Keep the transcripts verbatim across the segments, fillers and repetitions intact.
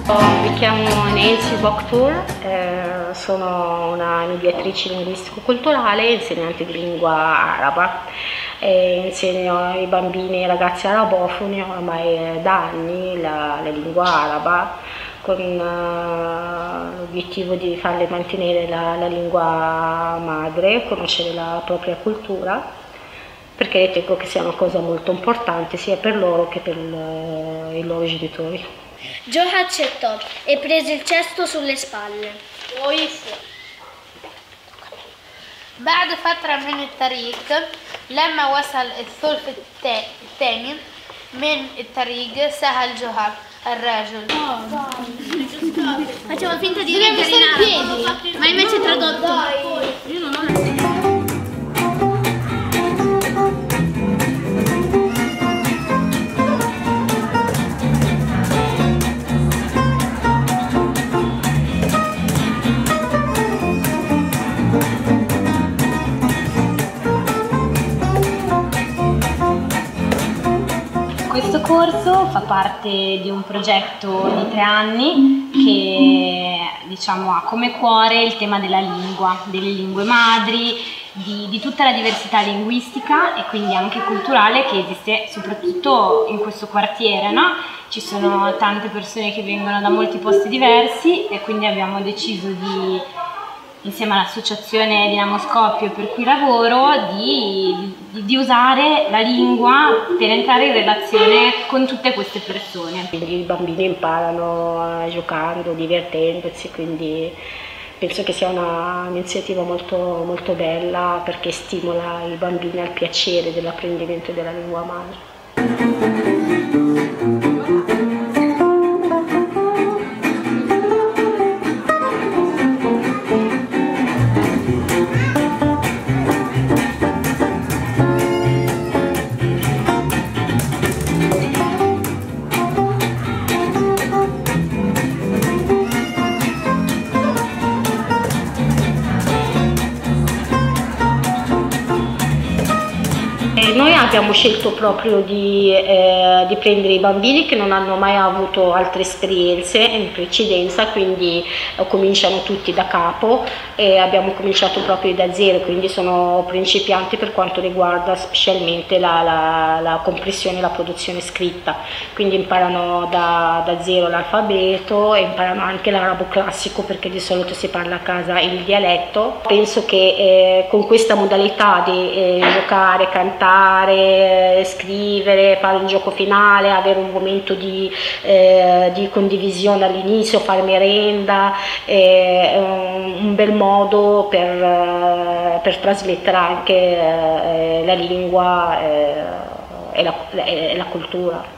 Mi chiamo Nancy Boktur, eh, sono una mediatrice linguistico-culturale, insegnante di lingua araba. E insegno ai bambini e ai ragazzi arabofoni ormai da anni la, la lingua araba, con uh, l'obiettivo di farle mantenere la, la lingua madre, conoscere la propria cultura, perché ritengo che sia una cosa molto importante sia per loro che per uh, i loro genitori. Joe accettò e prese il cesto sulle spalle. بعد فترة من الطريق لما وصل الثلث الثاني من الطريق سأل جوهر الرجل. Faceva finta di leggere in arabo, ma invece tradotto. Io non ho letto. Questo corso fa parte di un progetto di tre anni che, diciamo, ha come cuore il tema della lingua, delle lingue madri, di, di tutta la diversità linguistica e quindi anche culturale che esiste soprattutto in questo quartiere, no? Ci sono tante persone che vengono da molti posti diversi e quindi abbiamo deciso di, insieme all'associazione Dinamo Scoppio per cui lavoro, di, di, di usare la lingua per entrare in relazione con tutte queste persone. Quindi i bambini imparano giocando, divertendosi, quindi penso che sia un'iniziativa molto, molto bella perché stimola i bambini al piacere dell'apprendimento della lingua madre. Noi abbiamo scelto proprio di, eh, di prendere i bambini che non hanno mai avuto altre esperienze in precedenza, quindi eh, cominciano tutti da capo e abbiamo cominciato proprio da zero, quindi sono principianti per quanto riguarda specialmente la, la, la compressione e la produzione scritta, quindi imparano da, da zero l'alfabeto e imparano anche l'arabo classico perché di solito si parla a casa il dialetto. Penso che eh, con questa modalità di eh, giocare, cantare, scrivere, fare un gioco finale, avere un momento di, eh, di condivisione all'inizio, fare merenda, è un, un bel modo per, per trasmettere anche eh, la lingua eh, e, la, e la cultura.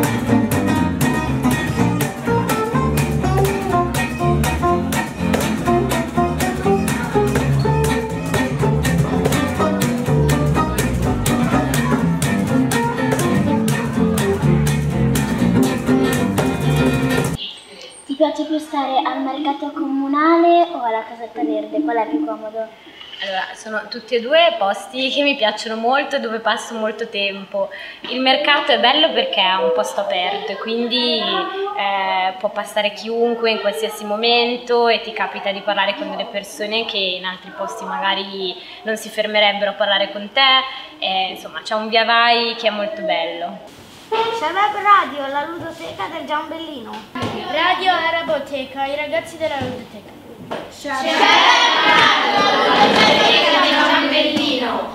Ti piace più stare al mercato comunale o alla Casetta Verde? Qual è più comodo? Allora, sono tutti e due posti che mi piacciono molto e dove passo molto tempo. Il mercato è bello perché è un posto aperto e quindi eh, può passare chiunque in qualsiasi momento e ti capita di parlare con delle persone che in altri posti magari non si fermerebbero a parlare con te. E, insomma, c'è un via vai che è molto bello. Shabab Radio, la ludoteca del Giambellino. Radio Araboteca, i ragazzi della ludoteca. Shabab Radio, la ludoteca del Giambellino.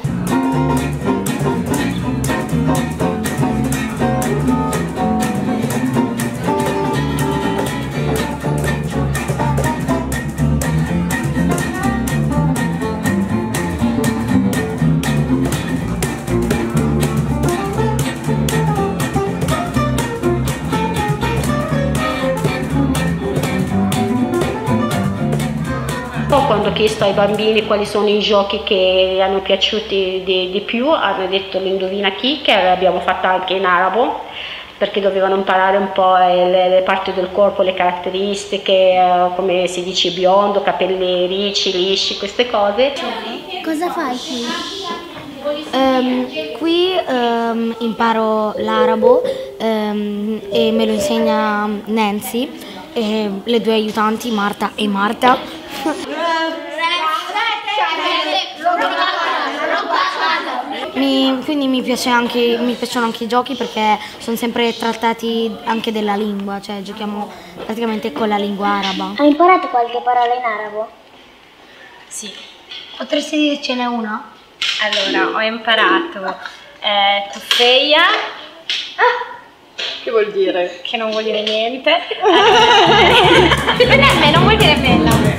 Quando ho chiesto ai bambini quali sono i giochi che hanno piaciuti di, di più, hanno detto l'indovina chi, che l'abbiamo fatta anche in arabo, perché dovevano imparare un po' le, le parti del corpo, le caratteristiche, eh, come si dice biondo, capelli ricci, lisci, queste cose. Cosa fai qui? Um, qui um, imparo l'arabo um, e me lo insegna Nancy e le due aiutanti, Marta e Marta. Mi, quindi mi, piace anche, mi piacciono anche i giochi perché sono sempre trattati anche della lingua, cioè giochiamo praticamente con la lingua araba. Hai imparato qualche parola in arabo? Sì. Potresti dircene una? Allora, ho imparato eh, Tufeia, Che vuol dire? che non vuol dire niente. Bene, non vuol dire bella.